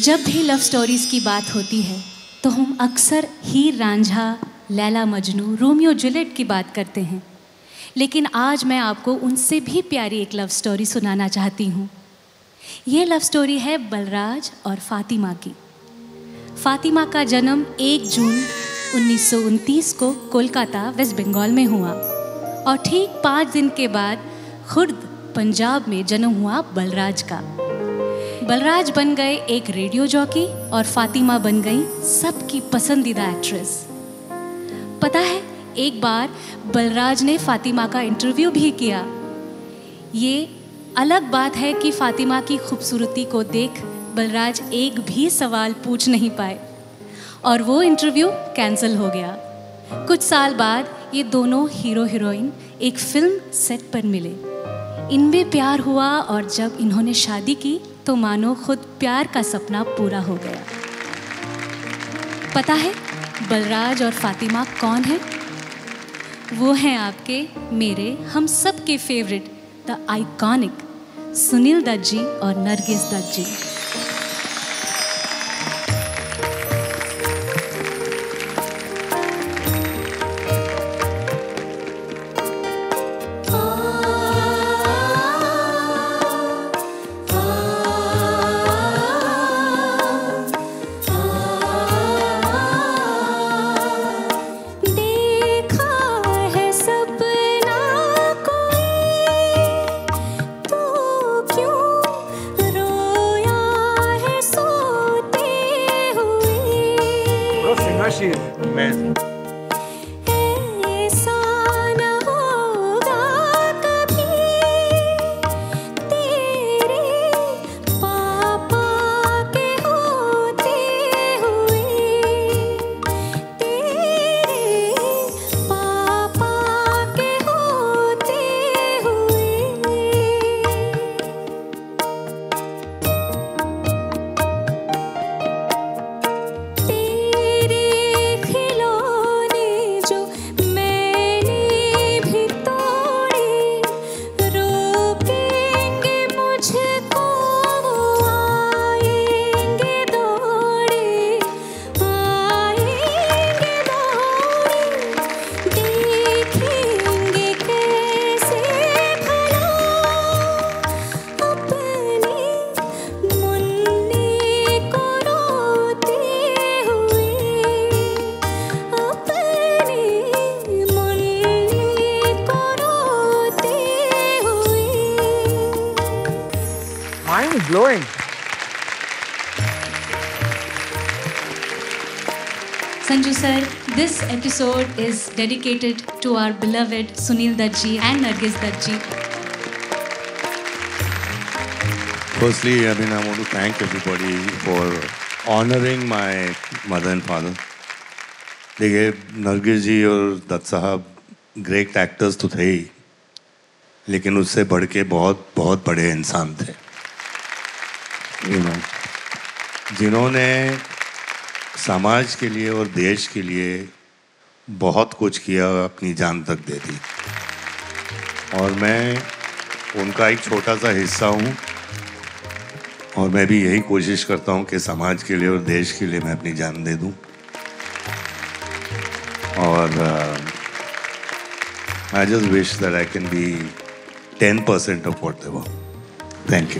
जब भी love stories की बात होती है तो हम अक्सर हीर रांझा, लैला मजनू, रोमियो जूलियट की बात करते हैं, लेकिन आज मैं आपको उनसे भी प्यारी एक लव स्टोरी सुनाना चाहती हूँ। ये लव स्टोरी है बलराज और फातिमा की। फातिमा का जन्म 1 जून 1929 को कोलकाता, वेस्ट बंगाल में हुआ और ठीक 5 दिन के बाद खुर्द, पंजाब में जन्म हुआ बलराज का। बलराज बन गए एक रेडियो जॉकी और फातिमा बन गई सबकी पसंदीदा एक्ट्रेस। पता है, एक बार बलराज ने फातिमा का इंटरव्यू भी किया। ये अलग बात है कि फातिमा की खूबसूरती को देख बलराज एक भी सवाल पूछ नहीं पाए और वो इंटरव्यू कैंसिल हो गया। कुछ साल बाद ये दोनों हीरो हीरोइन एक फिल्म सेट पर मिले। इनमें प्यार हुआ और जब इन्होंने शादी की तो मानो खुद प्यार का सपना पूरा हो गया। पता है बलराज और फातिमा कौन है? वो हैं आपके, मेरे, हम सब के favourite, the iconic Sunil Dutt ji और नरगिस दत्त जी। Blowing. Sanju sir, this episode is dedicated to our beloved Sunil Dutt ji and Nargis Dutt ji. Firstly, I want to thank everybody for honoring my mother and father. देखिए, नरगिस जी और दत्त साहब great actors तो थे ही, लेकिन उससे बढ़ के बहुत बहुत बड़े इंसान थे। जिन्होंने समाज के लिए और देश के लिए बहुत कुछ किया, अपनी जान तक दे दी। और मैं उनका एक छोटा सा हिस्सा हूँ और मैं भी यही कोशिश करता हूँ कि समाज के लिए और देश के लिए मैं अपनी जान दे दूँ। और I just wish that I can be 10% of what they were. Thank you.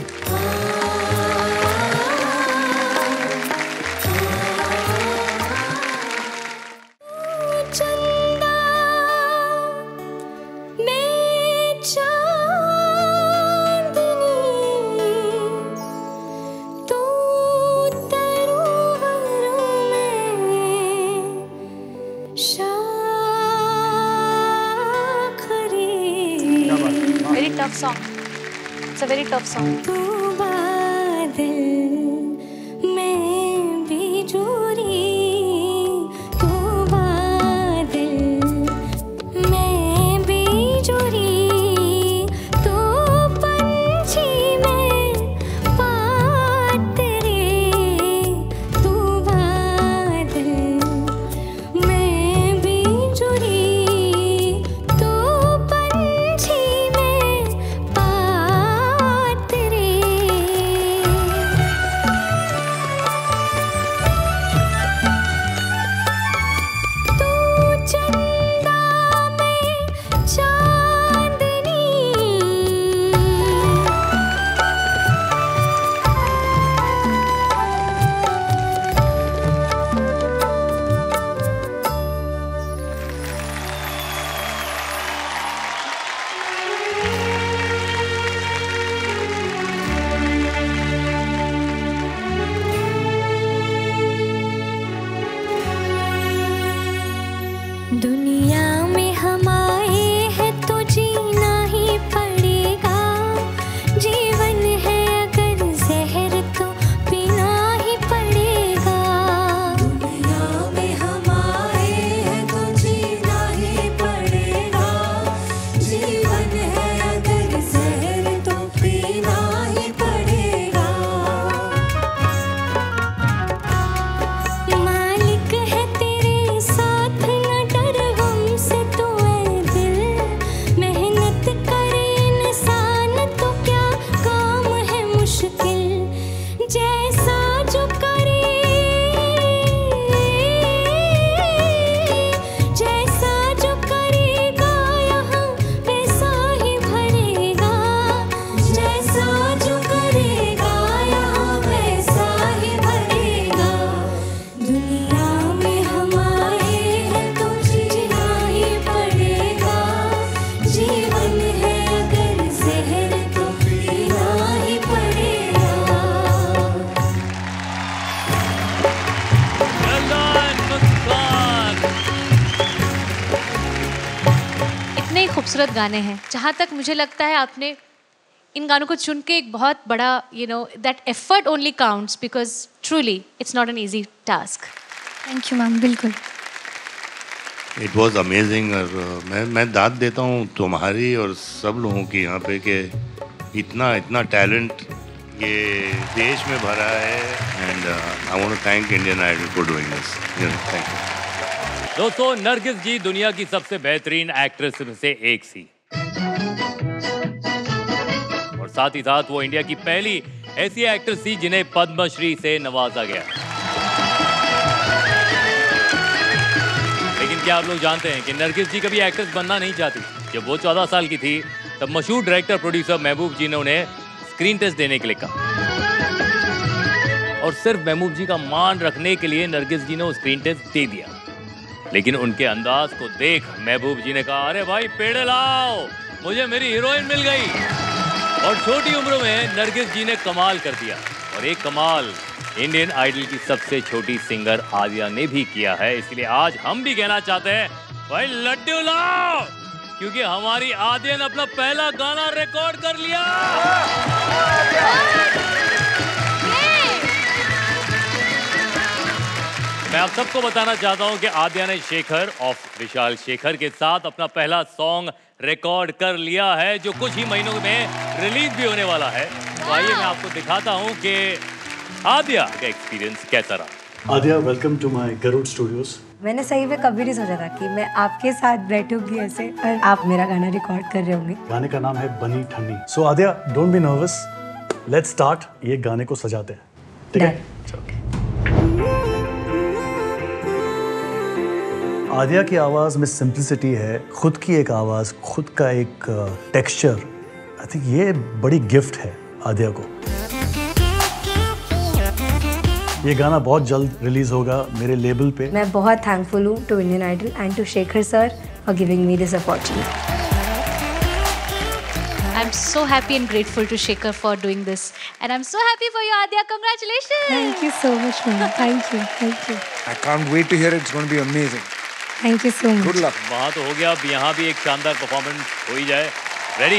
Song. It's a very tough song. तेरे खूबसूरत गाने हैं। जहाँ तक मुझे लगता है आपने इन गानों को चुन के एक बहुत बड़ा that effort only counts because truly it's not an easy task. Thank you ma'am. बिल्कुल इट वॉज अमेजिंग। और मैं दाद देता हूँ तुम्हारी और सब लोगों की यहाँ पे कि इतना टैलेंट ये देश में भरा है। And I want to thank Indian Idol for doing this. Thank you. दोस्तों, नरगिस जी दुनिया की सबसे बेहतरीन एक्ट्रेस में से एक थी और साथ ही साथ वो इंडिया की पहली ऐसी एक्ट्रेस थी जिन्हें पद्मश्री से नवाजा गया। लेकिन क्या आप लोग जानते हैं कि नरगिस जी कभी एक्ट्रेस बनना नहीं चाहती। जब वो 14 साल की थी तब मशहूर डायरेक्टर प्रोड्यूसर महबूब जी ने उन्हें स्क्रीन टेस्ट देने के लिए कहा और सिर्फ महबूब जी का मान रखने के लिए नरगिस जी ने वो स्क्रीन टेस्ट दे दिया। लेकिन उनके अंदाज को देख महबूब जी ने कहा, अरे भाई पेड़े लाओ, मुझे मेरी हीरोइन मिल गई। और छोटी उम्र में नरगिस जी ने कमाल कर दिया। और एक कमाल इंडियन आइडल की सबसे छोटी सिंगर आदिया ने भी किया है। इसलिए आज हम भी कहना चाहते हैं, भाई लड्डू लाओ, क्योंकि हमारी आदिया ने अपना पहला गाना रिकॉर्ड कर लिया। मैं आप सबको बताना चाहता हूं कि आद्या ने शेखर ऑफ विशाल शेखर के साथ अपना पहला सॉन्ग रिकॉर्ड कर लिया है, जो कुछ ही महीनों में रिलीज भी होने वाला है। तो आइए मैं आपको दिखाता हूं कि आद्या का एक्सपीरियंस कैसा रहा। Aadya, welcome to my Garud studios. मैंने सही में कभी नहीं सोचा था कि मैं आपके साथ बैठूंगी ऐसे और आप मेरा गाना रिकॉर्ड कर रहे होंगे। गाने का नाम है Bani Thanni. So Aadya, don't be nervous, let's start. ये गाने को सजाते हैं, ठीक है? आद्या की आवाज़ में सिंप्लिसिटी है, खुद की एक आवाज़, खुद का एक टेक्सचर। आई थिंक ये बड़ी गिफ्ट है आद्या को। ये गाना बहुत जल्द रिलीज होगा मेरे लेबल पे। मैं बहुत थैंकफुल हूँ to Indian Idol and to Shekhar sir for giving me this opportunity. I'm so happy and grateful to Shekhar for doing this, and I'm so happy for you, Adya. Congratulations! Thank you so much, ma'am. Thank you, thank you. I can't wait to hear it. It's going to be amazing. Thank you so much. Good luck. वहाँ तो हो गया, अब यहाँ भी एक शानदार performance हो ही जाए। रेडी?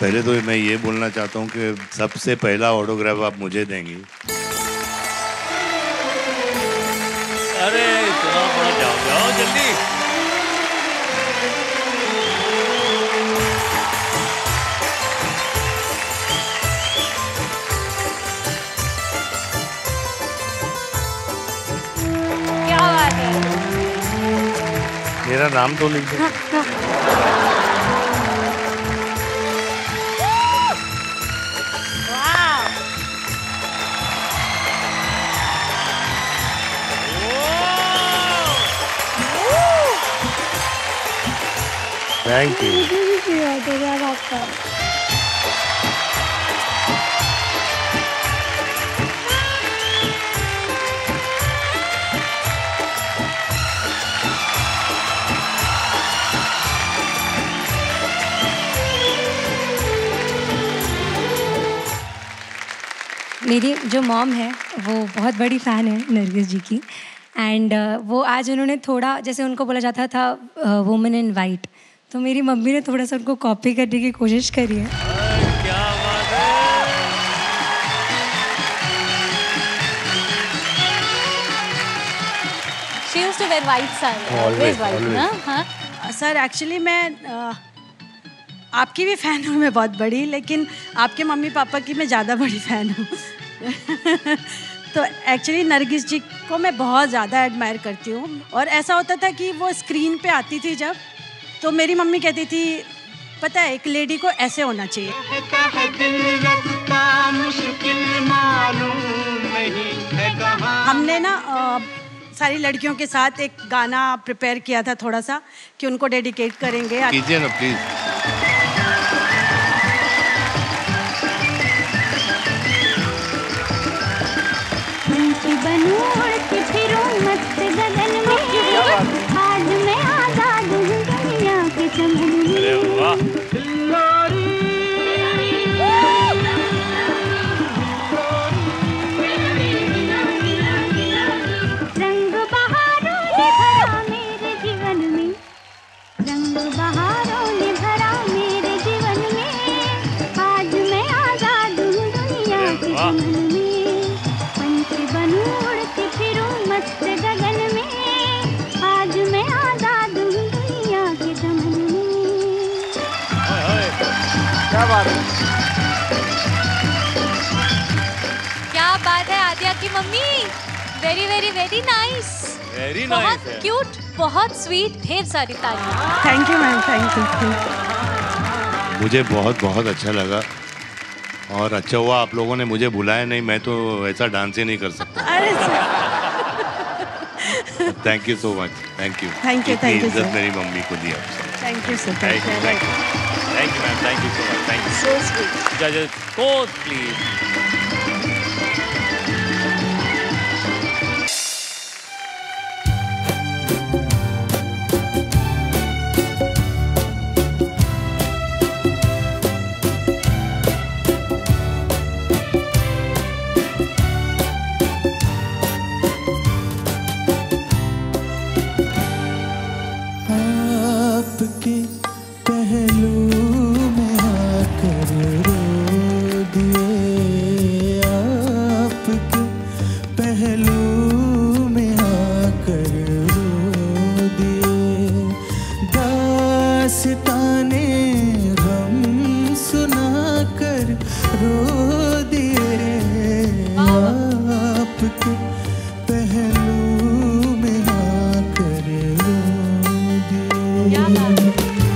पहले तो मैं ये बोलना चाहता हूँ कि सबसे पहला ऑटोग्राफ आप मुझे देंगी। अरे इतना बड़ा जाओ जल्दी। क्या बात है। मेरा नाम तो लिख दो। Thank you. मेरी जो मॉम है वो बहुत बड़ी फ़ैन है नरगिस जी की एंड वो आज उन्होंने थोड़ा जैसे उनको बोला जाता था वुमेन इन वाइट, तो मेरी मम्मी ने थोड़ा सा उनको कॉपी करने की कोशिश करी है। क्या बात है। She used to wear white, sir. Always white, ना? हाँ. सर एक्चुअली मैं आपकी भी फ़ैन हूँ मैं बहुत बड़ी, लेकिन आपके मम्मी पापा की मैं ज़्यादा बड़ी फ़ैन हूँ। तो एक्चुअली नरगिस जी को मैं बहुत ज़्यादा एडमायर करती हूँ और ऐसा होता था कि वो स्क्रीन पे आती थी जब, तो मेरी मम्मी कहती थी पता है एक लेडी को ऐसे होना चाहिए। हमने ना सारी लड़कियों के साथ एक गाना प्रिपेयर किया था थोड़ा सा कि उनको डेडिकेट करेंगे। कीजिए ना प्लीज। बनूं उड़ती फिरूं मस्त गगन में, आज मैं आजाद हूँ दुनिया के चमन में। अरे वाह। रंग बहारों ने भरा मेरे जीवन में, रंग बहारों ने भरा मेरे जीवन में, आज मैं आजाद हूँ दुनिया के चमन में। बनूं उड़ती फिरूं मस्त गगन में, आज मैं आजाद हूँ दुनिया के चमन में। क्या बात है। क्या बात है आद्या की मम्मी। Very very very nice. Very बहुत नाइस है। क्यूट, बहुत स्वीट, ढेर सारी तालियां। Thank you ma'am, thank you. मुझे बहुत बहुत अच्छा लगा और अच्छा हुआ आप लोगों ने मुझे बुलाया नहीं, मैं तो ऐसा डांस ही नहीं कर सकता। अरे sir thank you so much. Thank you. Thank you इज्जत सर। मेरी मम्मी को दी आप। Thank you sir. Thank you ma'am, thank you so much. Thank you. So sweet. जजेस पोज प्लीज। आपके पहलू में आकर रो दिए, आपके पहलू में आकर रो दिए, दास्ताने गम सुनाकर रो दिए, आपके पहलू में आकर रो दिए। क्या बात है।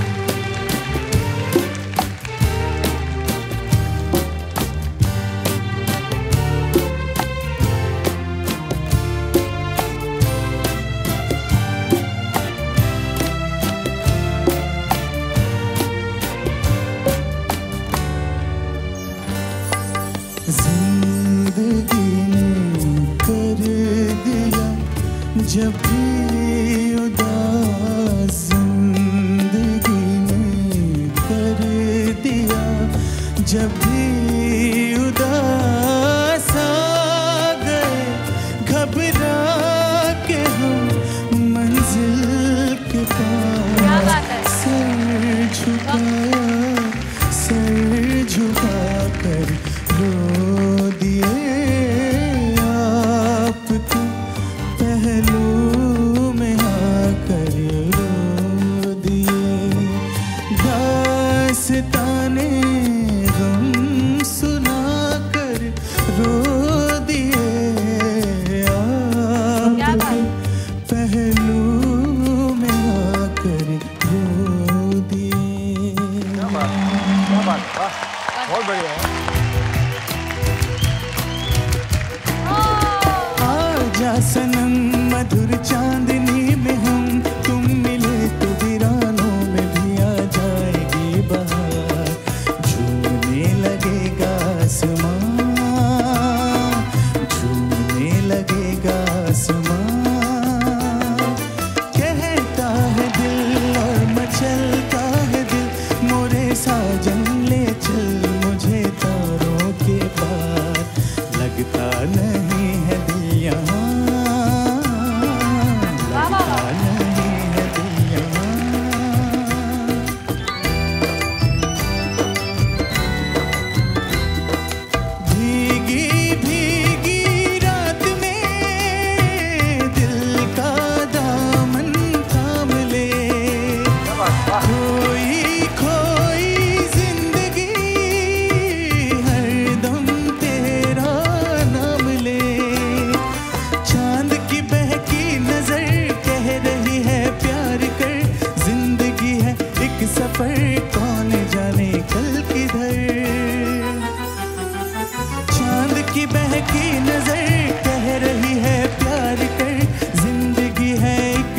जिंदगी ने कर दिया जब भी उदास, जिंदगी ने कर दिया जब भी उदास, आ गए घबरा के हम मंजिल के क्या बात है। पास, सर झुकाया सर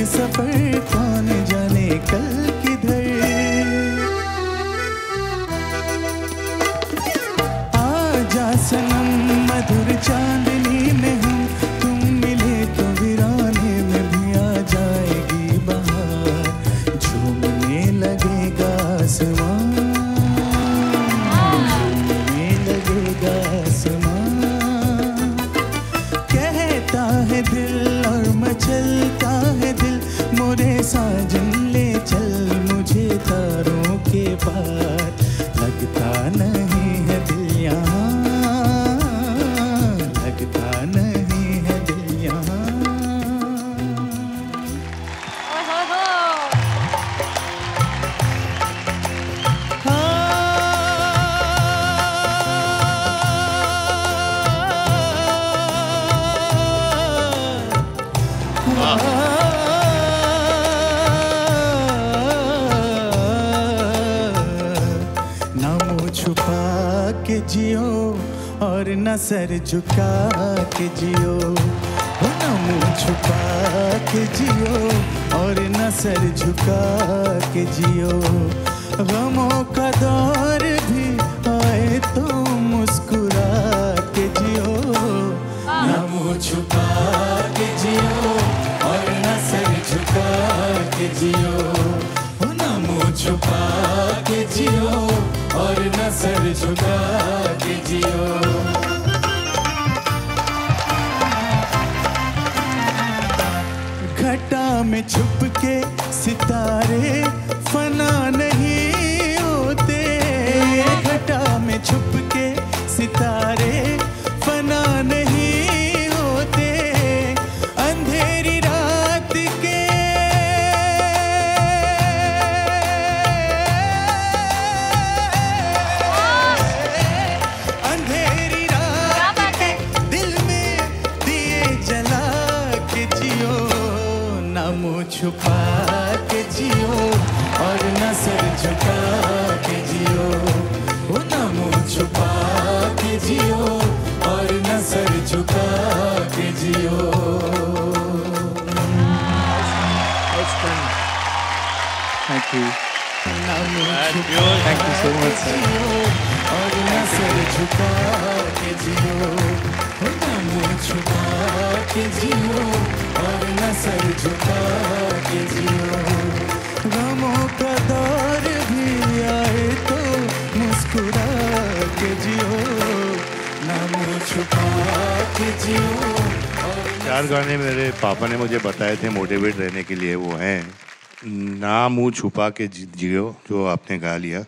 सफर कौन जाने कल किधर। आजा सनम मधुर चांदनी में हम तुम मिले तो वीराने में भी आ जाएगी बहार, झूमने लगेगा आसमान, झूमने लगेगा आसमान। कहता है दिल और मचलता है दिल, मोरे साजन ले चल मुझे तारों के पार। लगता नहीं है दिल यहाँ, लगता नहीं है दिल यहाँ। ना मुँह छुपा के जियो और न सर झुका के जियो, ना मुँह छुपा के जियो और न सर झुका के जियो। गमों का दौर भी आए तो मुस्कुरा के जियो, ना मुँह छुपा के जियो और न सर झुका के जियो, ना मुँह छुपा के जियो और न सर झुका के जियो। घटा में छुप के सितारे फना नहीं होते, घटा में छुप के सितारे फना नहीं होते। अंधेरी रात के अंधेरी रात के दिल में दिए जला के जियो, ना मुँह छुपा के जियो और न सर झुका के जियो, ना मुँह छुपा के जियो और न सर झुका के जियो। Thank you. ना मुँह छुपा Thank you so much, sir. और न सर झुका के जियो, ना मुँह छुपा के जियो और न सर झुका के जियो। गमों का दौर भी आए तो मुस्कुरा के जियो, ना मुँह छुपा के जियो। 4 गाने मेरे पापा ने मुझे बताए थे मोटिवेट रहने के लिए, वो हैं ना मुँह छुपा के जियो जो आपने गा लिया,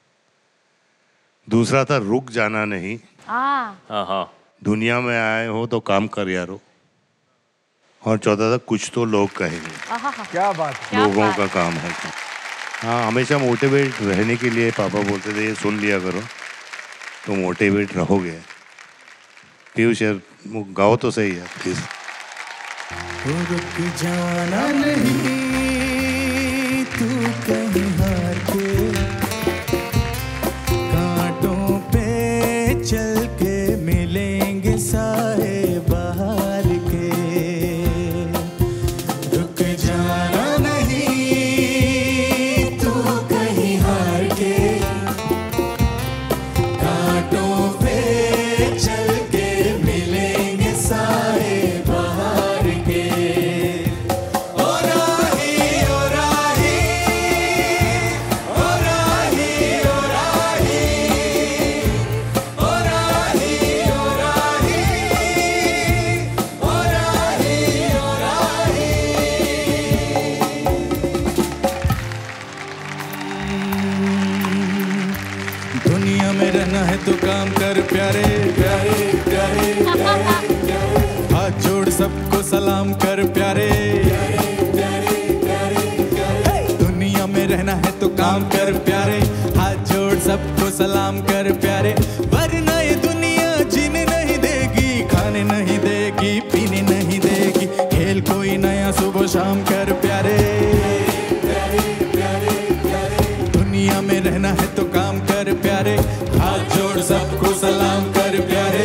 दूसरा था रुक जाना नहीं, हाँ दुनिया में आए हो तो काम कर यारो, और चौथा था कुछ तो लोग कहेंगे। क्या बात, लोगों का काम है। हाँ, हमेशा मोटिवेट रहने के लिए पापा बोलते थे ये सुन लिया करो तो मोटिवेट रहोगे। पीयूष यार गाओ तो सही है प्लीज। रुक जाना नहीं तू कहीं हार के, कांटों पे चल के मिलेंगे साए बाहर के। रुक जाना नहीं तू कहीं हार के, कांटों पे चल के मिलेंगे साए बाहर के। ओ राही ओ राही ओ राही ओ राही ओ राही ओ राही ओ राही ओ राही। दुनिया में रहना है तो काम कर प्यारे प्यारे प्यारे प्यारे प्यारे, हाथ जोड़ सबको सलाम कर प्यारे प्यारे प्यारे प्यारे। दुनिया में रहना है तो काम कर प्यारे, हाथ जोड़ सबको सलाम कर प्यारे। वरना ये दुनिया जीने नहीं देगी, खाने नहीं देगी, पीने नहीं देगी, खेल कोई नया सुबह शाम कर प्यारे प्यारे प्यारे प्यारे। दुनिया में रहना है तो काम कर प्यारे, हाथ जोड़ सबको सलाम कर प्यारे।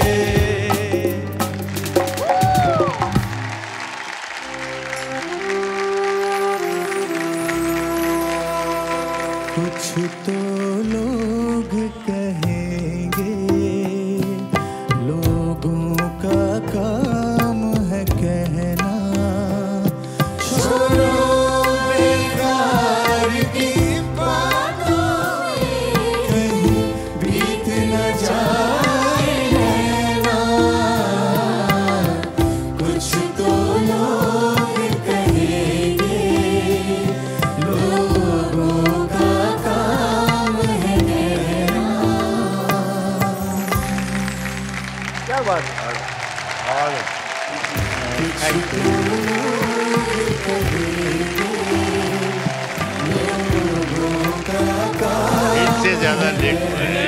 कुछ तो लोग कहेंगे, लोगों का काम है कहना। छोड़ो बेकार की बातों में, कहीं बीत न जाए रहना। कुछ तो लोग कहेंगे, लोगों का काम है कहना। क्या बात है। इनसे ज्यादा लेट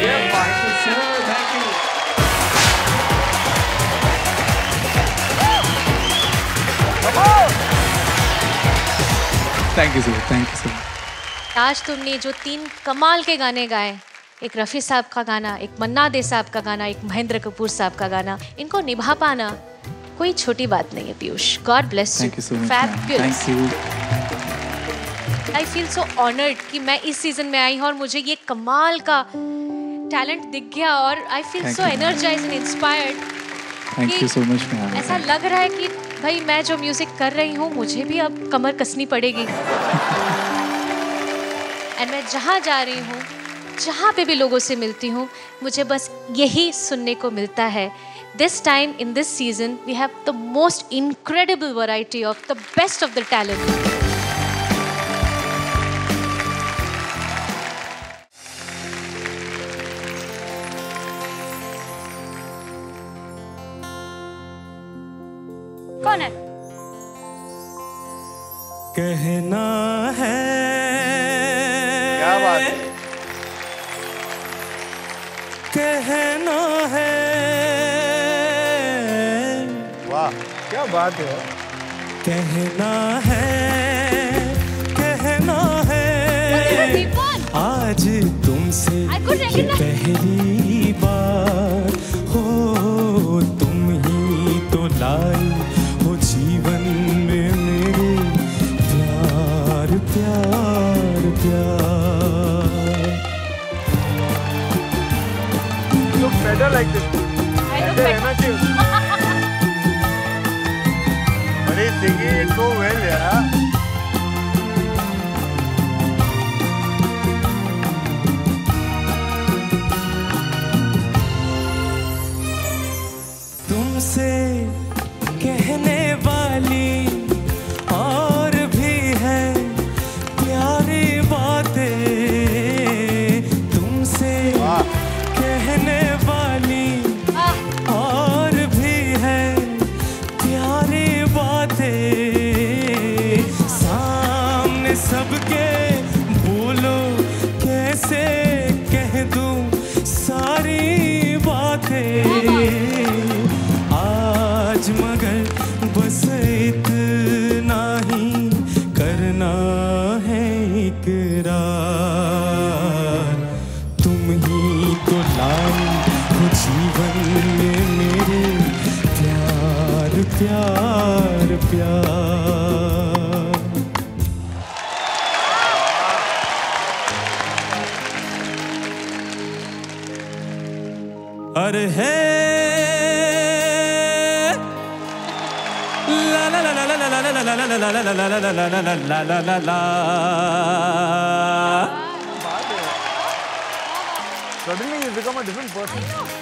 thank you sir, thank you sir. आज तुमने जो 3 कमाल के गाने गाए, एक रफ़ी साहब का गाना, एक मन्ना डे साहब का गाना, एक महेंद्र कपूर साहब का गाना, इनको निभा पाना कोई छोटी बात नहीं है Piyush. God bless you. Thank you so much. Fabulous. Thank you. I feel so honoured कि मैं इस सीजन में आई हूँ और मुझे ये कमाल का टैलेंट दिख गया और I feel so energised and inspired. Thank you so much ma'am. ऐसा लग रहा है कि भाई मैं जो म्यूजिक कर रही हूँ मुझे भी अब कमर कसनी पड़ेगी। एंड मैं जहाँ जा रही हूँ, जहाँ पे भी लोगों से मिलती हूँ, मुझे बस यही सुनने को मिलता है। This time in this season we have the most incredible variety of the best of the talent. कौन है? कहना है, क्या बात है। कहना है, वाह क्या बात है। कहना है, कहना है, आज तुमसे ये पहली बार हो, तुम ही तो लाई हो जीवन में मेरे, प्यार प्यार प्यार। You look better like this. ऐसे रहना चाहिए। But he's singing it so well, yeah. तुमसे कहने वाली और भी है प्यारी बातें, तुमसे कहने वाली और भी है प्यारी बातें, सामने सबके बोलो कैसे कह दूं सारी बातें। आज मगर बस इतना ही करना है इकरार, तुम ही तो लाई हो जीवन में मेरे, प्यार प्यार प्यार। अरे है ला ला ला ला ला ला ला ला ला ला ला ला ला ला ला ला ला। Suddenly you become a different person.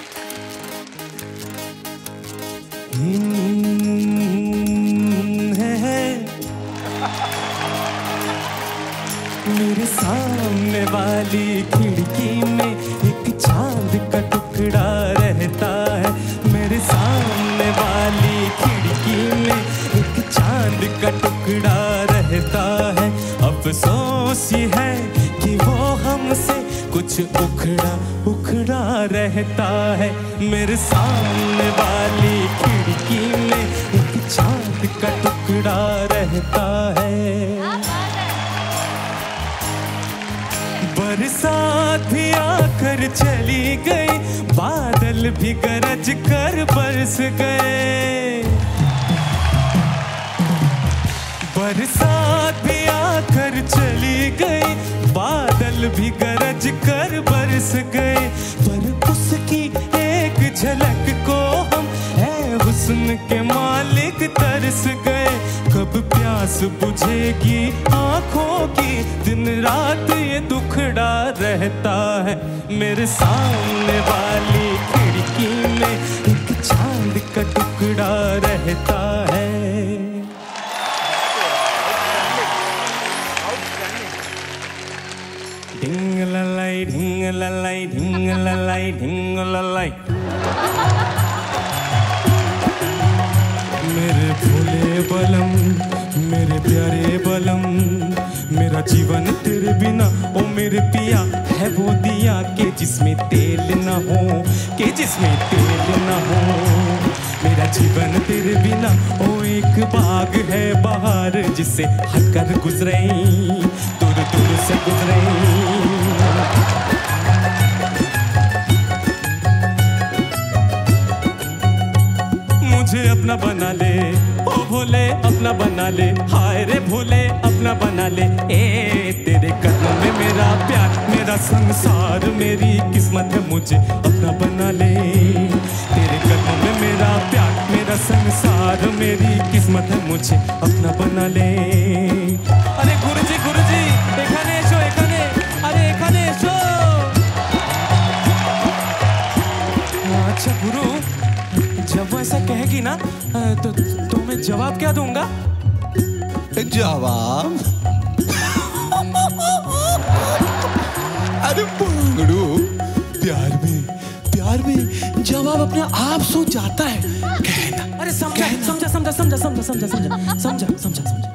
मेरे सामने वाली खिड़की में एक चांद का टुकड़ा रहता है, मेरे सामने वाली खिड़की में एक चांद का टुकड़ा रहता है। अफसोस ये है कि वो हमसे कुछ उखड़ा उखड़ा रहता है, मेरे सामने वाली खिड़की में एक चांद का टुकड़ा रहता है। बरसात भी आकर चली गई, बादल भी गरज कर बरस गए, बरसात भी आकर चली गई, बादल फूल भी गरज कर बरस गए, पर उसकी एक झलक को हम है हुस्न के मालिक तरस गए। कब प्यास बुझेगी आंखों की, दिन रात ये दुखड़ा रहता है। मेरे सामने वाली खिड़की में एक चांद का टुकड़ा रहता है। ढिंग ललाई ढिंग ललाई ढिंग ललाई ढिंग ललाई। मेरे भोले बलम, मेरे प्यारे बलम, मेरा जीवन तेरे बिना ओ मेरे पिया है वो दिया के जिसमें तेल न हो, के जिसमें तेल न हो। मेरा जीवन तेरे बिना ओ एक बाग है बाहर जिससे हटकर गुजरे, दूर दूर से गुजरे। मुझे अपना बना ले ओ भोले, अपना बना ले, हाय रे भोले अपना बना ले। ए तेरे कदमों में मेरा प्यार, मेरा संसार, मेरी किस्मत है, मुझे अपना बना ले। तेरे कदमों में मेरा प्यार, मेरा संसार, मेरी किस्मत है, मुझे अपना बना ले। अरे गुरुजी गुरुजी एखाने एसो, एखाने, अरे एखाने एसो। अच्छा गुरु, जब वो ऐसा कहेगी ना तो मैं जवाब क्या दूंगा? जवाब? अरे पंगड़ू, प्यार में जवाब अपने आप सो जाता है। कहना। अरे समझा समझा समझा समझा समझा समझा समझा समझा समझा समझा।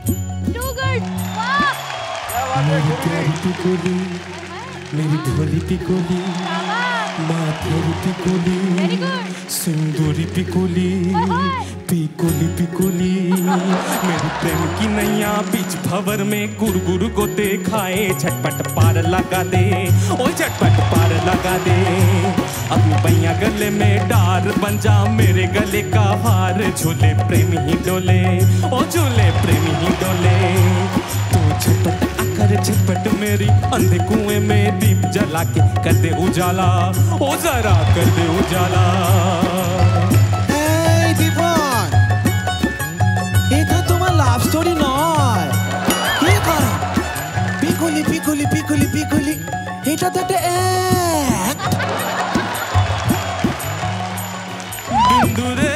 मेरी प्यारी पिकोली, मेरी भोली पिकोली, माथेरी पिकोली, सिंदूरी पिकोली, पिकोली पिकोली। मेरी प्रेम की नैया बीच भंवर में गुरगुरु को देखाए, झटपट पार लगा दे, ओ झटपट पार लगा दे। अपनी पैया गले में डार बन जा, मेरे गले का हार, झूले प्रेम ही डोले, ओ झूले प्रेम ही डोले। तो झटपट आकर झटपट मेरी अंधे कुएं में दीप जला के कर दे उजाला, ओ जरा कर दे उजाला। Hey दीपन, এটা তোমার লাভ স্টোরি নয়। কি করো? পিকুলি পিকুলি পিকুলি পিকুলি, এটা তো একটা অ্যাক্ট। बिंदु रे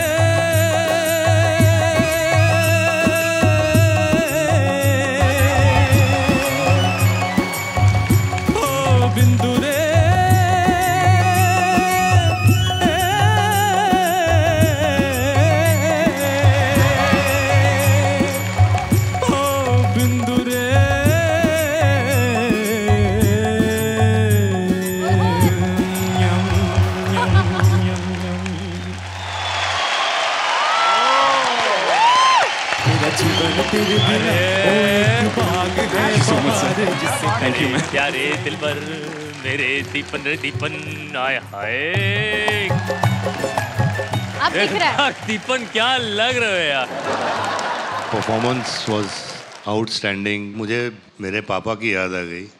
ओ बिंदु रे, ओ बिंदु रे। तेरे बिना ओ एक बाग है बाहर जिससे मेरे प्यारे दिल पर मेरे दीपन रे दीपन आए हाय। अब दिख रहा है दीपन, क्या लग रहे हो यार। Performance was outstanding. मुझे मेरे पापा की याद आ गई।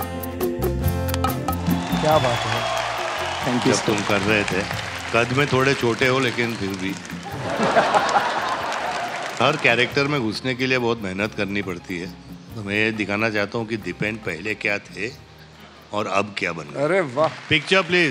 क्या बात है। Thank you. जब तुम कर रहे थे, कद में थोड़े छोटे हो लेकिन फिर भी हर कैरेक्टर में घुसने के लिए बहुत मेहनत करनी पड़ती है। तो मैं ये दिखाना चाहता हूँ कि दीपेन पहले क्या थे और अब क्या बन गए। अरे वाह। Picture please.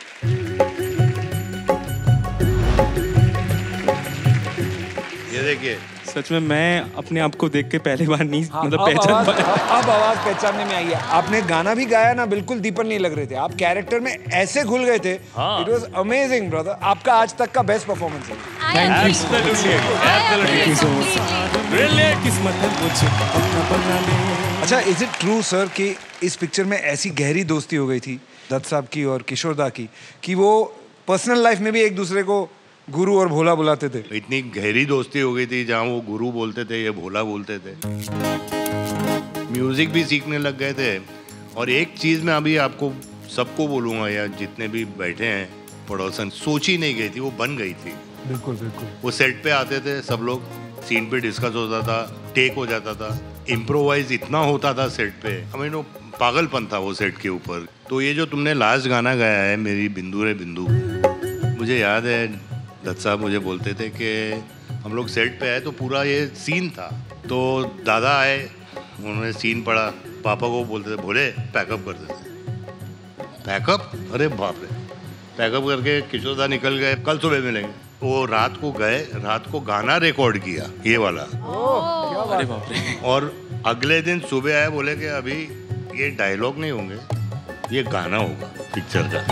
ये देखिए, सच में मैं अपने आप को देख के पहली बार नहीं मतलब पहचान पाया। अब आवाज पहचानने में आई है। आपने गाना भी गाया ना, बिल्कुल दीपन नहीं लग रहे थे आप, कैरेक्टर में ऐसे घुल गए थे। It was amazing brother. आपका आज तक का बेस्ट परफॉर्मेंस है। Thank you so much. Really किस्मत है मुझे अपना बना ले। अच्छा, इज इट ट्रू सर कि इस पिक्चर में ऐसी गहरी दोस्ती हो गई थी दत्त साहब की और किशोर दा की कि वो पर्सनल लाइफ में भी एक दूसरे को गुरु और भोला बुलाते थे? इतनी गहरी दोस्ती हो गई थी जहाँ वो गुरु बोलते थे, ये भोला बोलते थे। म्यूजिक भी सीखने लग गए थे। और एक चीज़ मैं अभी आपको सबको बोलूँगा, या जितने भी बैठे हैं पड़ोसन, सोची नहीं गई थी, वो बन गई थी। बिल्कुल बिल्कुल। वो सेट पे आते थे सब लोग, सीन पे डिस्कस होता था, टेक हो जाता था, इम्प्रोवाइज इतना होता था सेट पे, हमें नो पागलपन था वो सेट के ऊपर। तो ये जो तुमने लास्ट गाना गाया है मेरी बिंदु रे बिंदु, मुझे याद है दत्त साहब मुझे बोलते थे कि हम लोग सेट पे आए तो पूरा ये सीन था, तो दादा आए, उन्होंने सीन पढ़ा, पापा को बोलते थे भोले पैकअप कर देते। पैकअप, अरे बाप रे, पैकअप करके किशोर दा निकल गए, कल सुबह मिलेंगे। वो रात को गए, रात को गाना रिकॉर्ड किया ये वाला। अरे बाप रे। और अगले दिन सुबह आए, बोले कि अभी ये डायलॉग नहीं होंगे, ये गाना होगा पिक्चर का।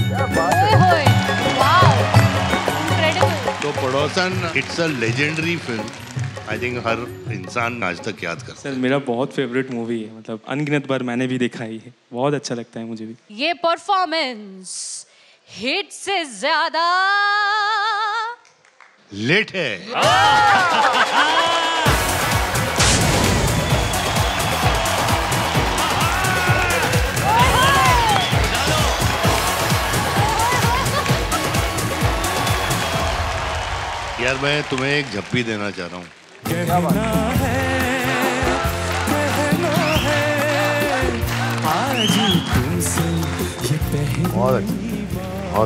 तो Padosan it's a legendary film, I think हर इंसान आज तक याद करता है। सर मेरा बहुत फेवरेट मूवी है, मतलब अनगिनत बार मैंने भी देखा ही है, बहुत अच्छा लगता है मुझे भी। ये परफॉर्मेंस हिट से ज्यादा लेट है। यार मैं तुम्हें एक झप्पी देना चाह रहा हूँ। बहुत बहुत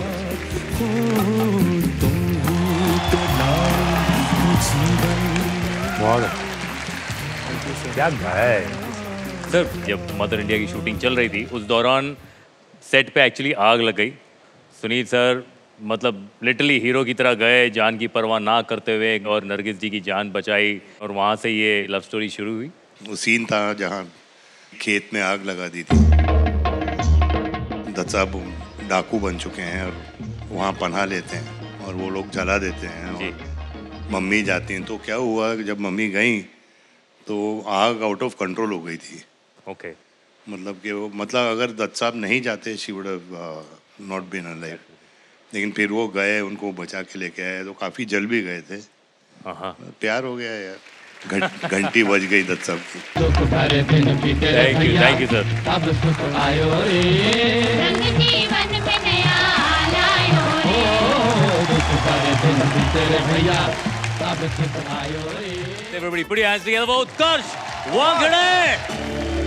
क्या गाया है सर। जब मदर इंडिया की शूटिंग चल रही थी उस दौरान सेट पे एक्चुअली आग लग गई। सुनील सर मतलब लिटरली हीरो की तरह गए, जान की परवाह ना करते हुए, और नरगिस जी की जान बचाई, और वहाँ से ये लव स्टोरी शुरू हुई। वो सीन था जहाँ खेत में आग लगा दी थी। दत्त साहब डाकू बन चुके हैं और वहाँ पनाह लेते हैं और वो लोग जला देते हैं और मम्मी जाती हैं। तो क्या हुआ, जब मम्मी गई तो आग आउट ऑफ कंट्रोल हो गई थी। ओके। मतलब कि वो, मतलब अगर दत्त साहब नहीं जाते she would have not been alive, लेकिन फिर वो गए, उनको बचा के लेके आए, तो काफ़ी जल भी गए थे। प्यार हो गया यार, घंटी बज गई दत्त साहब की। Thank you sir. Everybody put your hands together for Utkarsh Wankhede.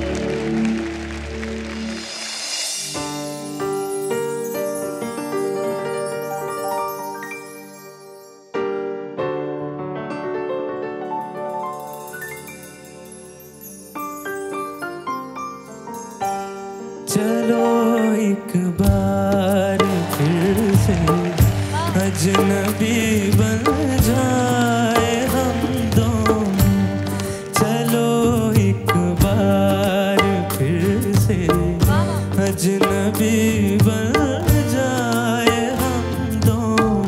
चलो एक बार फिर से अजनबी बन जाए हम दोनों, चलो एक बार फिर से अजनबी बन जाए हम दोनों।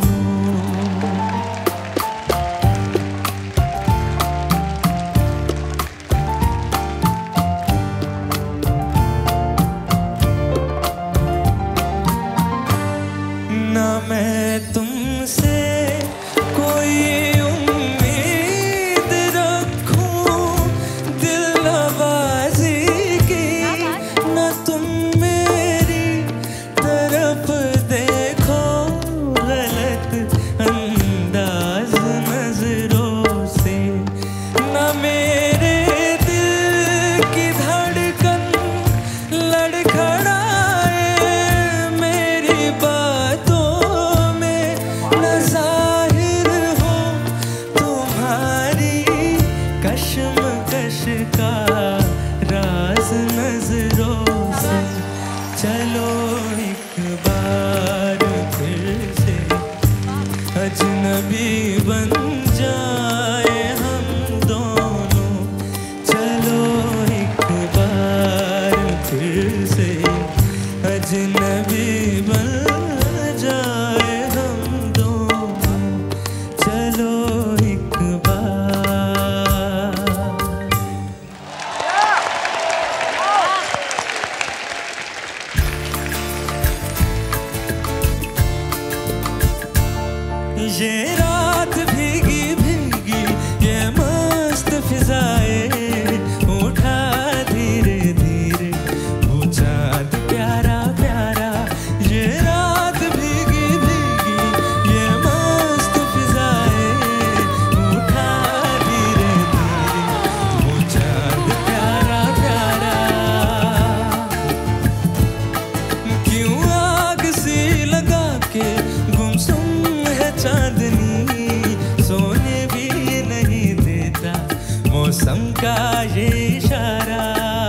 ना मैं तुमसे इशारा।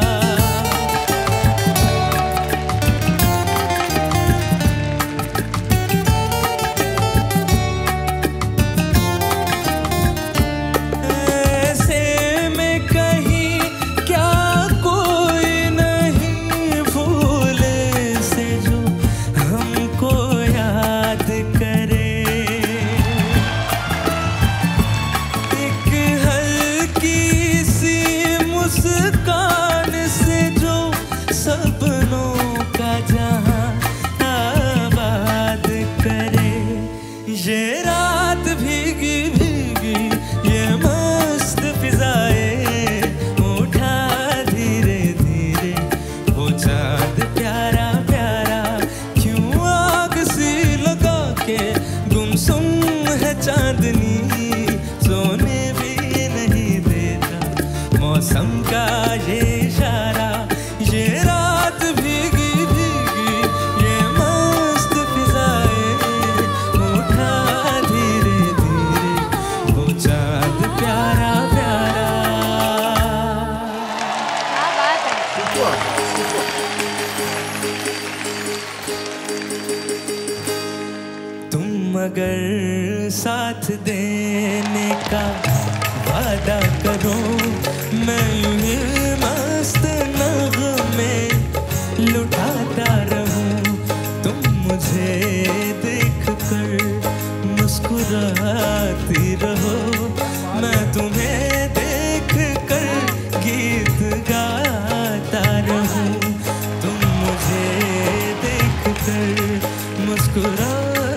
मगर साथ देने का वादा करो, मैं यूं ही मस्त नगमे लुटाता रहूं। तुम मुझे देख कर मुस्कुराती रहो, मैं तुम्हें देख कर गीत गाता रहूं। तुम मुझे देख कर मुस्कुरा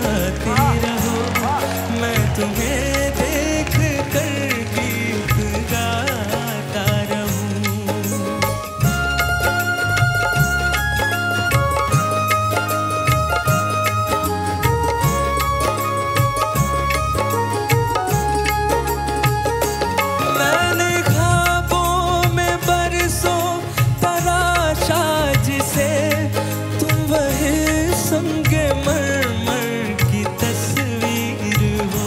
तुम्हें देख कर गीत गाता रहूं। मैंने ख्वाबों में बरसों तराशा जिसे, तुम वही संगे मरमर की तस्वीर हो।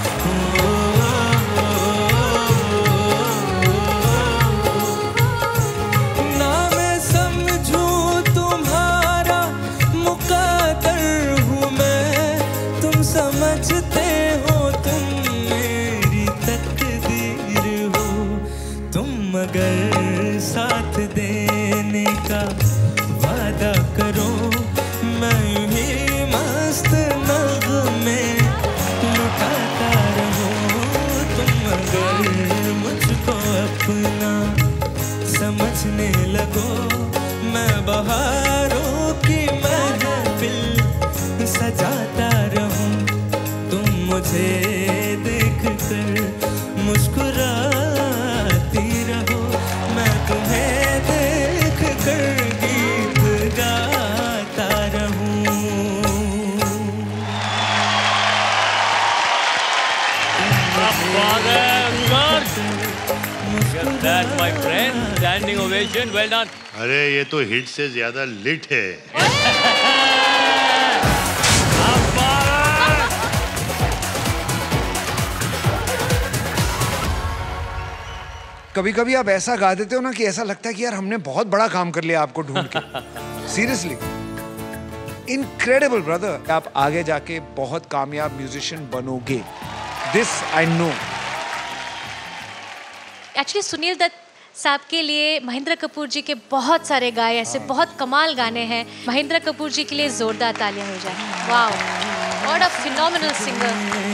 समझते हो तुम मेरी तकदीर हो, तुम मगर साथ देने का वादा करो, मैं यूं ही मस्त नगमे लुटाता रहूं। तुम मगर मुझको अपना समझने लगो, मैं बहारों की महफिल सजाता रहूं। तुम मुझे देख कर मुस्कुराती रहो, मैं तुम्हें देख कर गीत गाता रहूं। That, my friend, standing ovation, well done. अरे ये तो हिट से ज्यादा लिट है। कभी कभी आप ऐसा गा देते हो ना कि ऐसा लगता है कि यार हमने बहुत बड़ा काम कर लिया आपको ढूंढ के। सीरियसली इनक्रेडिबल ब्रदर, आप आगे जाके बहुत कामयाब म्यूजिशियन बनोगे, this I know. Actually Sunil Dutt साहब के लिए महेंद्र कपूर जी के बहुत सारे गाए ऐसे बहुत कमाल गाने हैं। महेंद्र कपूर जी के लिए जोरदार तालियां हो जाए। Wow, what a phenomenal singer.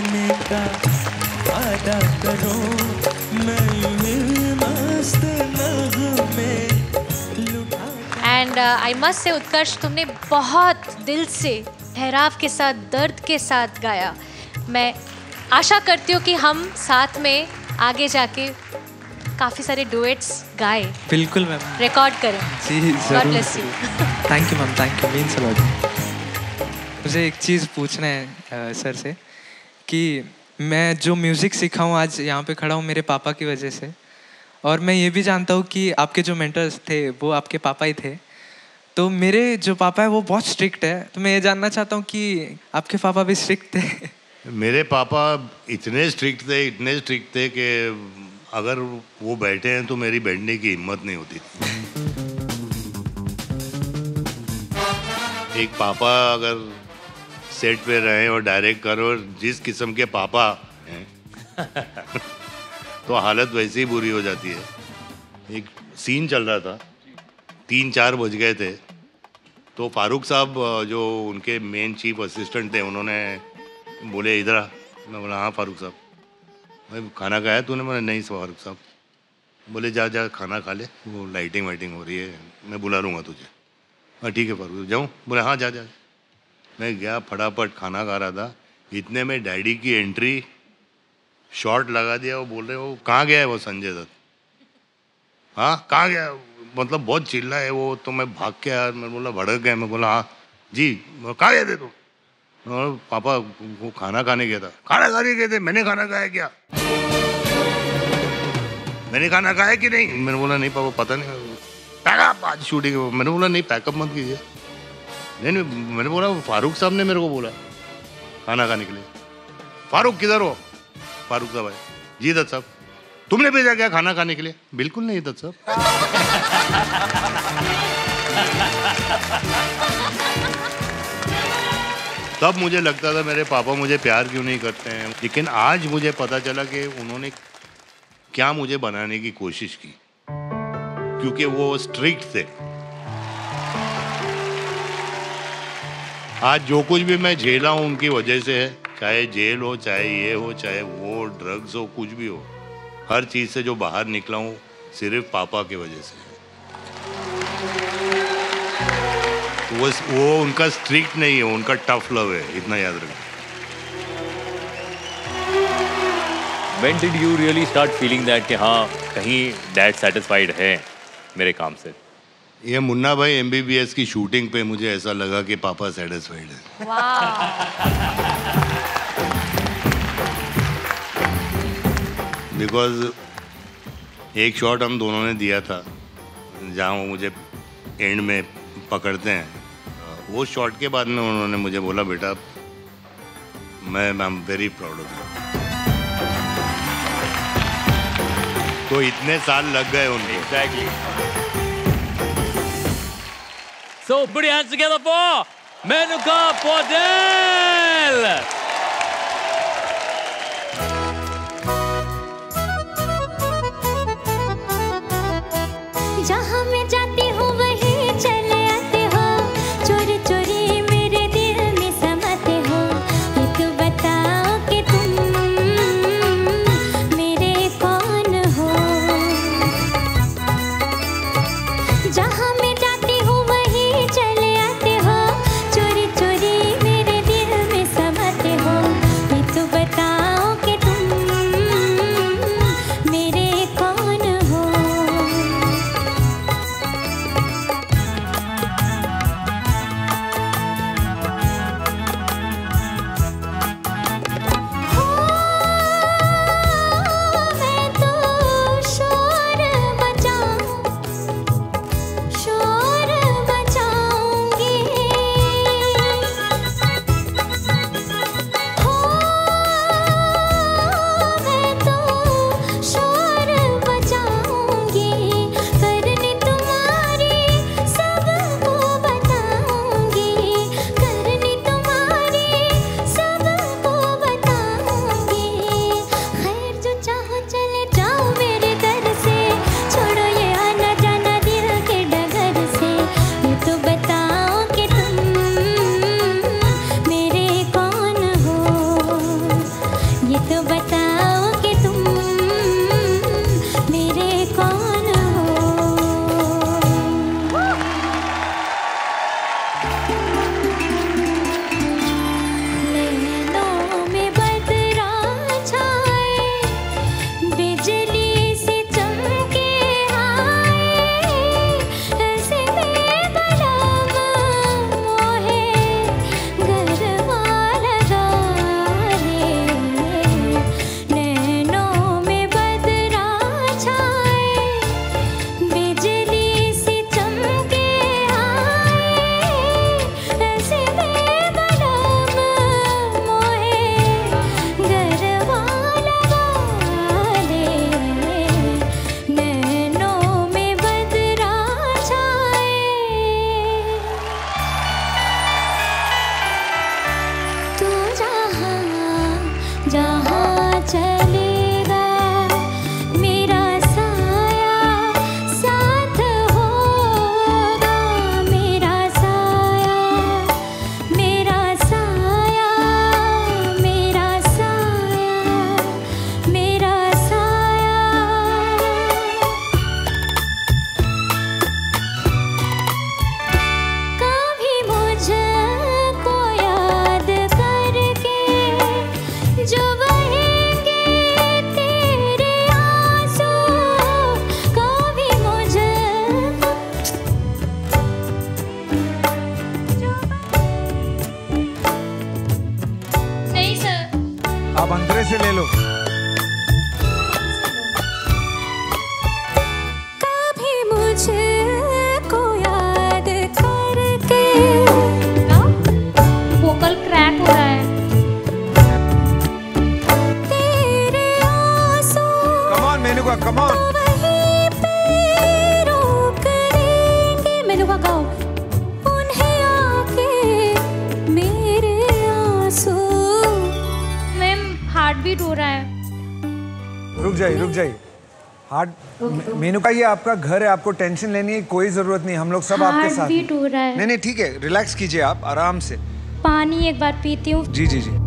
And I must say Utkarsh, तुमने बहुत दिल से ठहराव के साथ दर्द के साथ गाया। मैं आशा करती हूँ कि हम साथ में आगे जाके काफ़ी सारे डुएट्स गाए। बिल्कुल मैम, रिकॉर्ड करें। जी जरूर। Thank you ma'am, thank you, means a lot. मुझे एक चीज़ पूछना है सर से कि मैं जो म्यूज़िक सीखा हूँ आज यहाँ पे खड़ा हूँ मेरे पापा की वजह से, और मैं ये भी जानता हूँ कि आपके जो मेंटर्स थे वो आपके पापा ही थे। तो मेरे जो पापा है वो बहुत स्ट्रिक्ट है, तो मैं ये जानना चाहता हूँ कि आपके पापा भी स्ट्रिक्ट थे? मेरे पापा इतने स्ट्रिक्ट थे कि अगर वो बैठे हैं तो मेरी बैठने की हिम्मत नहीं होती। एक पापा अगर सेट पे रहे और डायरेक्ट करो, जिस किस्म के पापा हैं तो हालत वैसे ही बुरी हो जाती है। एक सीन चल रहा था, 3-4 बज गए थे, तो फारूक साहब जो उनके मेन चीफ असिस्टेंट थे, उन्होंने बोले इधर आ। मैं बोला हाँ फारूक साहब। भाई खाना खाया तूने? मैंने नहीं फारूक साहब। बोले जा जा खाना खा ले, वो लाइटिंग वाइटिंग हो रही है, मैं बुला लूँगा तुझे। हाँ ठीक है फारूक, जाऊँ? बोले हाँ जा जा। मैं गया, फटाफट खाना खा रहा था, इतने में डैडी की एंट्री, शॉट लगा दिया। वो बोल रहे वो कहाँ गया है वो संजय दत्त? हाँ कहाँ गया? मतलब बहुत चिल्ला है वो। तो मैं भाग के आया, मैं बोला भड़क गया। मैं बोला हाँ जी, कहाँ गए थे तुम? और पापा वो खाना खाने गया था। खाना खाने गए थे? मैंने खाना खाया क्या? मैंने खाना खाया कि नहीं? मैंने बोला नहीं पापा, पता नहीं, पैकअप आज शूटिंग। मैंने बोला नहीं पैकअप मत कीजिए। नहीं, मैंने बोला फारूक साहब ने मेरे को बोला खाना खाने के लिए। फारूक किधर हो? फारूक साहब आए। जी दत्त साहब। तुमने भेजा क्या खाना खाने के लिए? बिल्कुल नहीं दत्त साहब। तब मुझे लगता था मेरे पापा मुझे प्यार क्यों नहीं करते हैं, लेकिन आज मुझे पता चला कि उन्होंने क्या मुझे बनाने की कोशिश की, क्योंकि वो स्ट्रिक्ट थे। आज जो कुछ भी मैं झेला हूं उनकी वजह से है, चाहे जेल हो, चाहे ये हो, चाहे वो ड्रग्स हो, कुछ भी हो, हर चीज से जो बाहर निकला हूं सिर्फ पापा की वजह से है। वो उनका स्ट्रिक्ट नहीं है, उनका टफ लव है, इतना याद रखना। When did you really start feeling that कि हाँ कहीं डैड सेटिस्फाइड है मेरे काम से? ये मुन्ना भाई MBBS की शूटिंग पे मुझे ऐसा लगा कि पापा सेटिस्फाइड है। बिकॉज एक शॉट हम दोनों ने दिया था जहाँ वो मुझे एंड में पकड़ते हैं, वो शॉट के बाद में उन्होंने मुझे बोला बेटा मैं I am very proud of you. तो इतने साल लग गए उनके। Exactly. So put your hands together for Menuka Podel. जहाँ मैं जाती हूँ वहीं चले आते हो, चोरी चोरी मेरे दिल में समाते हो। ये तो बताओ कि तुम मेरे कौन हो। जहाँ मैं जाती हूँ वहीं चले आते हो, चोरी चोरी मेरे दिल में समाते हो। ये तो बताओ कि तुम मेरे कौन हो। लो। कभी मुझको याद करके वोकल क्रैक हो रहा है। तेरे आंसू come on Menuka, come on. वहीं पे रोक देंगे। मेनुका गाओ। उन्हें आके मेरे आंसू। मैम हार्ट बीट हो रहा है। रुक जाइए। हार्ट मेनुका, ये आपका घर है, आपको टेंशन लेने की कोई जरूरत नहीं, हम लोग सब आपके साथ हार्ट बीट हो रहा है। नहीं ठीक है, रिलैक्स कीजिए आप आराम से। पानी एक बार पीती हूँ। जी।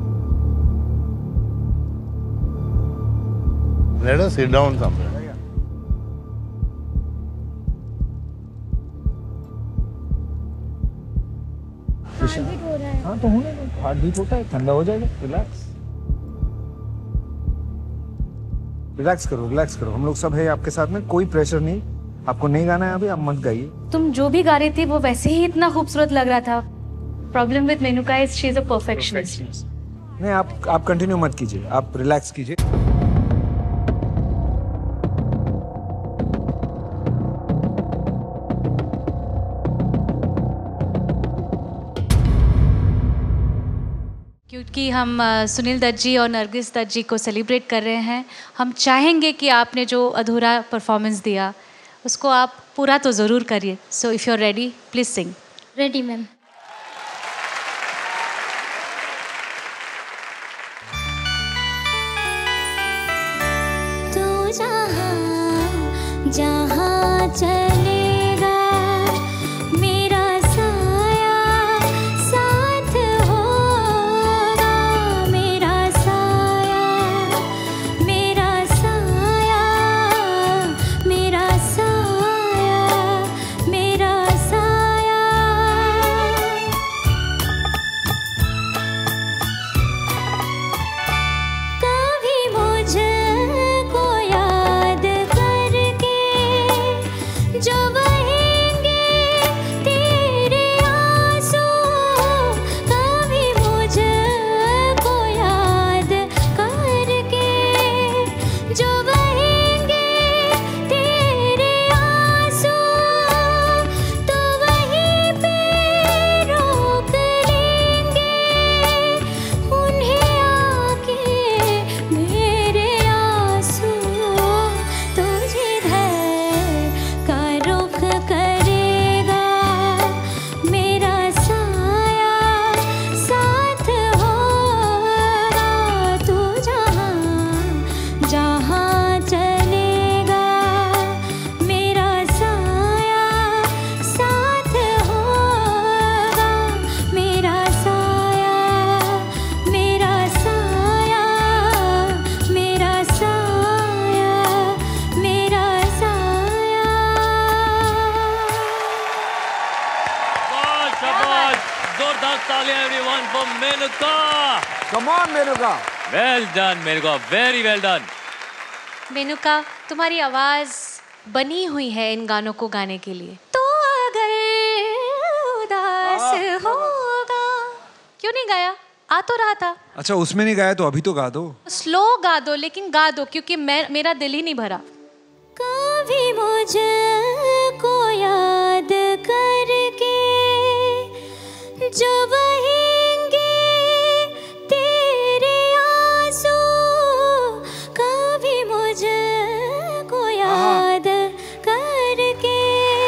Let us sit down somewhere. Heart beat हो रहा है। हाँ तो होने दो, हार्ट बीट होता है, ठंडा हो जाएगा। रिलैक्स करो, हम लोग सब है आपके साथ में, कोई प्रेशर नहीं। आपको नहीं गाना है अभी, आप मत गाइए। तुम जो भी गा रही थी वो वैसे ही इतना खूबसूरत लग रहा था। Problem with Menuka is she is a perfectionist. नहीं, आप कंटिन्यू मत कीजिए, आप रिलैक्स कीजिए। क्योंकि हम सुनील दत्त जी और नरगिस दत्त जी को सेलिब्रेट कर रहे हैं, हम चाहेंगे कि आपने जो अधूरा परफॉर्मेंस दिया उसको आप पूरा तो ज़रूर करिए। So if you are ready, please sing. Ready ma'am. तू जहाँ चलेगा मेरा साया साथ होगा। मेरा साया मेरा साया मेरा साया मेरा साया। कभी मुझको याद करके जो बहेंगे तेरे आंसू। कभी मुझको याद करके जो बहेंगे तेरे आंसू। तो वहीं पे रोक लेंगे उन्हें आके मेरे आंसू। तो जिधर का रुख करेगा मेरा साया साथ होगा। तू जहाँ चलेगा मेरा साया साथ होगा। मेरा साया मेरा साया मेरा साया मेरा साया। शाबाश, जोरदार तालियां everyone for Menuka. Come on Menuka. Well done Menuka, very well done. Menuka, तुम्हारी आवाज बनी हुई है इन गानों को गाने के लिए। तो अगर उदास होगा। क्यों नहीं गाया? आ तो रहा था। अच्छा, उसमें नहीं गाया तो अभी तो गा दो। स्लो गा दो, लेकिन गा दो क्योंकि मेरा दिल ही नहीं भरा। कभी मुझको याद करके जो बहेंगे तेरे आंसू। कभी मुझको याद करके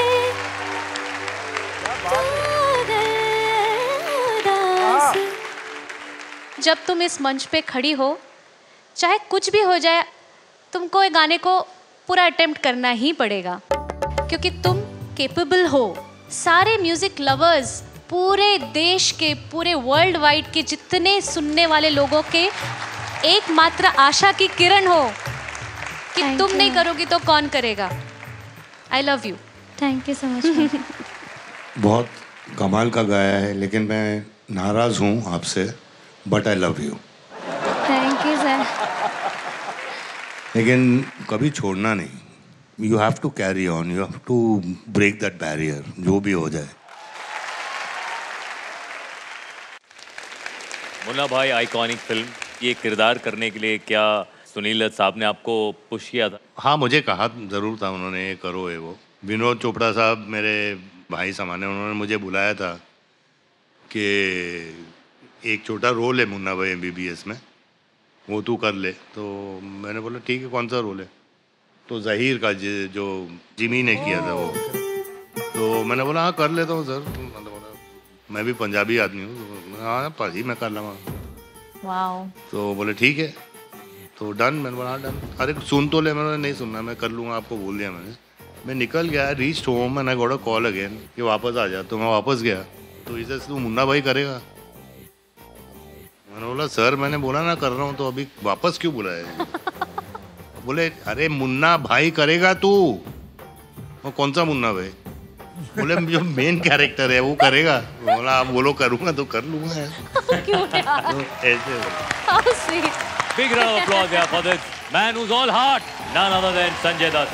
तू अगर उदास। जब तुम इस मंच पे खड़ी हो, चाहे कुछ भी हो जाए, तुमको ये गाने को पूरा अटेम्प्ट करना ही पड़ेगा क्योंकि तुम केपेबल हो। सारे म्यूजिक लवर्स, पूरे देश के, पूरे वर्ल्ड वाइड के जितने सुनने वाले लोगों के एकमात्र आशा की किरण हो कि तुम नहीं करोगी तो कौन करेगा। I love you. Thank you so much. बहुत कमाल का गाया है, लेकिन मैं नाराज़ हूँ आपसे, but I love you. Thank you sir. लेकिन कभी छोड़ना नहीं। You have to carry on, you have to break that barrier, जो भी हो जाए। मुन्ना भाई, आइकॉनिक फिल्म ये किरदार करने के लिए क्या सुनील दत्त साहब ने आपको पुश किया था? हाँ, मुझे कहा ज़रूर था उन्होंने, ये करो है वो। विनोद चोपड़ा साहब मेरे भाई समान है, उन्होंने मुझे बुलाया था कि एक छोटा रोल है मुन्ना भाई MBBS में, वो तू कर ले। तो मैंने बोला ठीक है, कौन सा रोल है? तो ज़हीर का जो जिमी ने किया था वो। तो मैंने बोला हाँ कर लेता हूँ सर। मैंने बोला मैं भी पंजाबी आदमी हूँ। हाँ भाजी मैं कर लूँगा। तो बोले ठीक है, तो डन। मैंने बोला हाँ डन। अरे सुन तो ले। मैंने नहीं सुनना, मैं कर लूँगा, आपको बोल दिया मैंने। मैं निकल गया, reach home and I got a call again कि वापस आ जा। तो मैं वापस गया, तो इसे तू मुन्ना भाई करेगा? मैंने बोला सर मैंने बोला ना कर रहा हूँ, तो अभी वापस क्यों बुलाया? बोले अरे मुन्ना भाई करेगा तू। वो कौन सा मुन्ना भाई? बोले जो मेन कैरेक्टर है वो करेगा। बोला आप बोलो करूँगा तो कर लूँगा। क्यों यार? तो ऐसे How sweet. Big round of applause here for this man who's all heart, none other than Sanjay Dutt.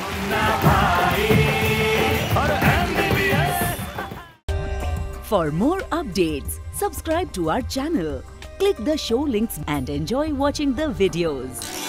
For more updates, subscribe to our channel, click the show links and enjoy watching the videos.